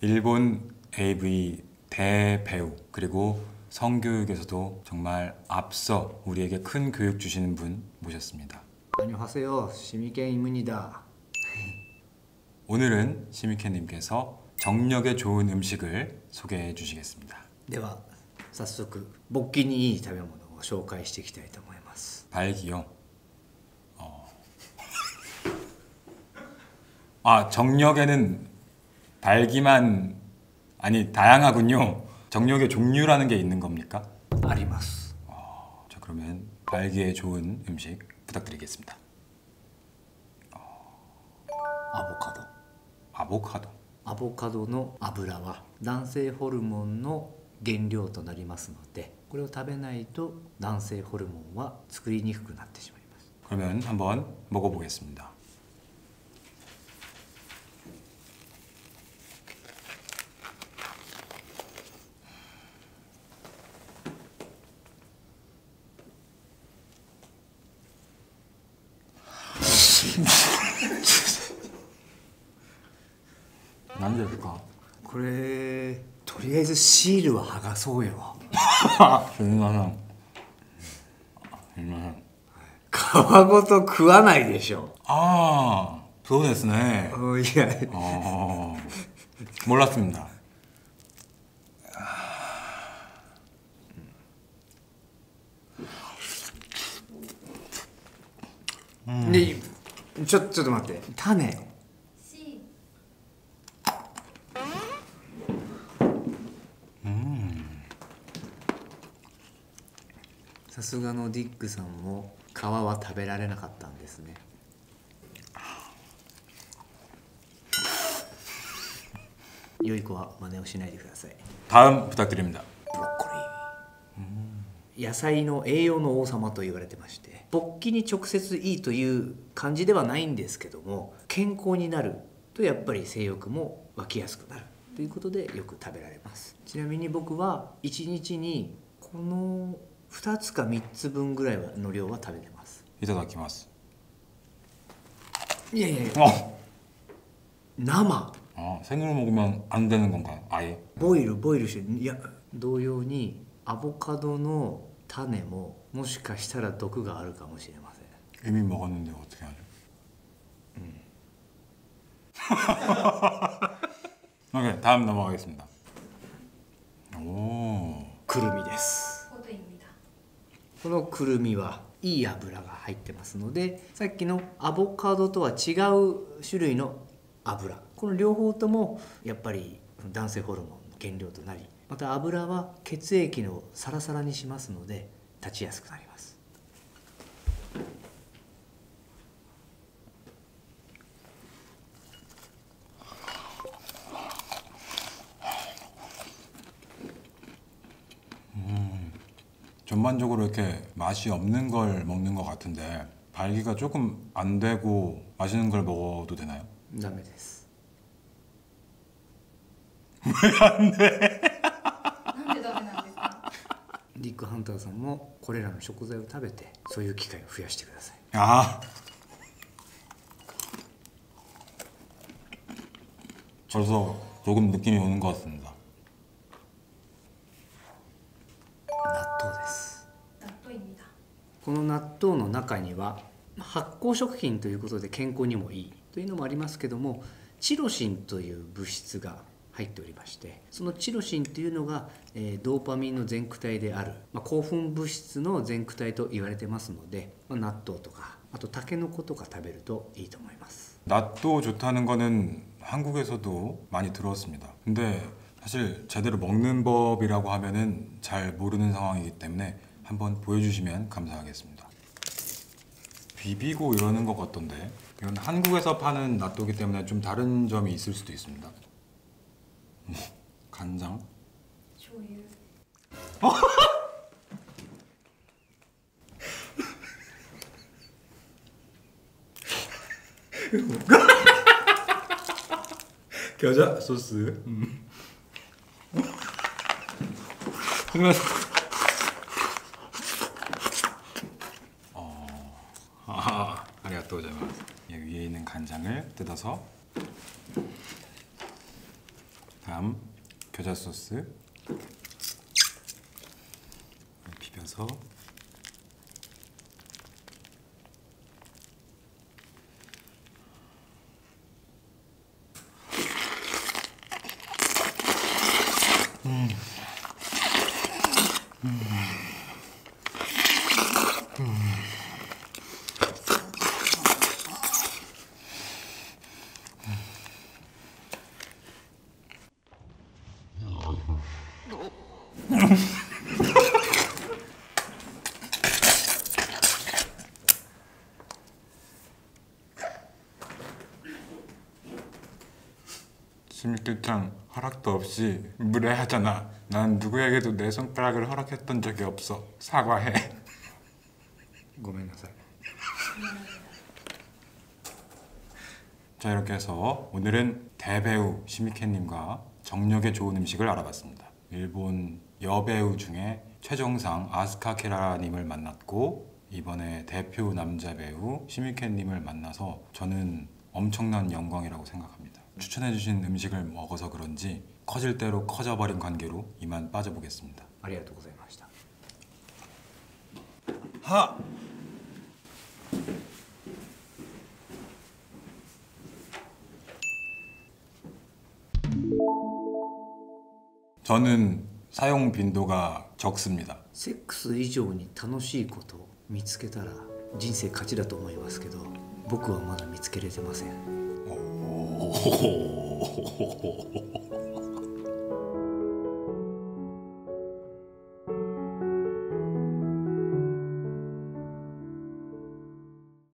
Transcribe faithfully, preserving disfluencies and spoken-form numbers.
일본 에이브이 대배우 그리고 성교육에서도 정말 앞서 우리에게 큰 교육 주시는 분 모셨습니다. 안녕하세요. 시미켄입니다. 오늘은 시미켄님께서 정력에 좋은 음식을 소개해 주시겠습니다. では早速勃起にいい食べ物を紹介していきたいと思います。 발기요. 어. 아, 정력에는 발기만 아니 다양하군요. 정력의 종류라는 게 있는 겁니까? あります。 어, 자 그러면 발기에 좋은 음식 부탁드리겠습니다. アボカド。 아보카도. アボカドの油は男性ホルモンの原料となりますので、これを食べないと男性ホルモンは作りにくくなってしまいます。 그러면 한번 먹어보겠습니다. 난데일까? これとりあえずシールは剥がそうよ。 얼마나 얼마나 皮ごと食わないでしょ。 아,そうですね. おいや 어, 몰랐습니다. 음. でちょちょっと待って。種。 さすがのディックさんも皮は食べられなかったんですね。良い子は真似をしないでください。 다음 부탁드립니다. ブロッコリー。野菜の栄養の王様と言われてまして、勃起に直接いいという感じではないんですけども、健康になるとやっぱり性欲も湧きやすくなるということでよく食べられます。ちなみに僕はいちにちにこのふたつかみっつぶんぐらいの量は食べてます。 いただきます. いやいやいや 어. 生 아, 생으로 먹으면 안 되는 건가요? 아예? ボイルボイルしていや同様にアボカドの種ももしかしたら毒があるかもしれません。 이미 먹었는데 어떻게 하죠? 음. 오케이, 다음 넘어가겠습니다. 오. くるみです。このくるみはいい油が入ってますので、さっきのアボカドとは違う種類の油、この両方ともやっぱり男性ホルモンの原料となり、また油は血液をサラサラにしますので立ちやすくなります。 전반적으로 이렇게 맛이 없는 걸 먹는 것 같은데 발기가 조금 안 되고 맛있는 걸 먹어도 되나요? ダメです。 왜 안 돼? なんでダメなんですか？ ディックハンターさんもこれらの食材を食べてそういう機会を増やしてください。 아. 벌써 조금 느낌이 오는 것 같습니다. 納豆です。 納豆입니다。 この納豆の中には発酵食品ということで健康にもいいというのもありますけども、チロシンという物質が入っておりまして、そのチロシンというのが、えー、ドーパミンの前駆体である、まあ、興奮物質の前駆体と言われてますので、まあ、納豆とかあとタケノコとか食べるといいと思います。 낫도 좋다는 거는 한국에서도 많이 들었습니다. 근데 사실 제대로 먹는 법이라고 하면은 잘 모르는 상황이기 때문에 한번 보여주시면 감사하겠습니다. 비비고 이러는 것 같던데 이건 한국에서 파는 낫또기 때문에 좀 다른 점이 있을 수도 있습니다. 간장? 醤油。 겨자 소스. 음. 어, 아, 아리가또 고자이마스. 위에 있는 간장을 뜯어서 그램 겨자 소스 비벼서 음. 음. 음. 심기창 허락도 없이 무례하잖아. 난 누구에게도 내 손가락을 허락했던 적이 없어. 사과해. 고멘나사이. 자, 이렇게 해서 오늘은 대배우 시미케님과 정력의 좋은 음식을 알아봤습니다. 일본 여배우 중에 최정상 아스카 케라님을 만났고 이번에 대표 남자 배우 시미케님을 만나서 저는 엄청난 영광이라고 생각합니다. 추천해주신 음식을 먹어서 그런지 커질 대로 커져버린 관계로 이만 빠져보겠습니다. ありがとうございました。 하! 저는 사용 빈도가 적습니다. セックス以上に楽しいことを見つけたら人生勝ちだと思いますけど、僕はまだ見つけれてません。 おー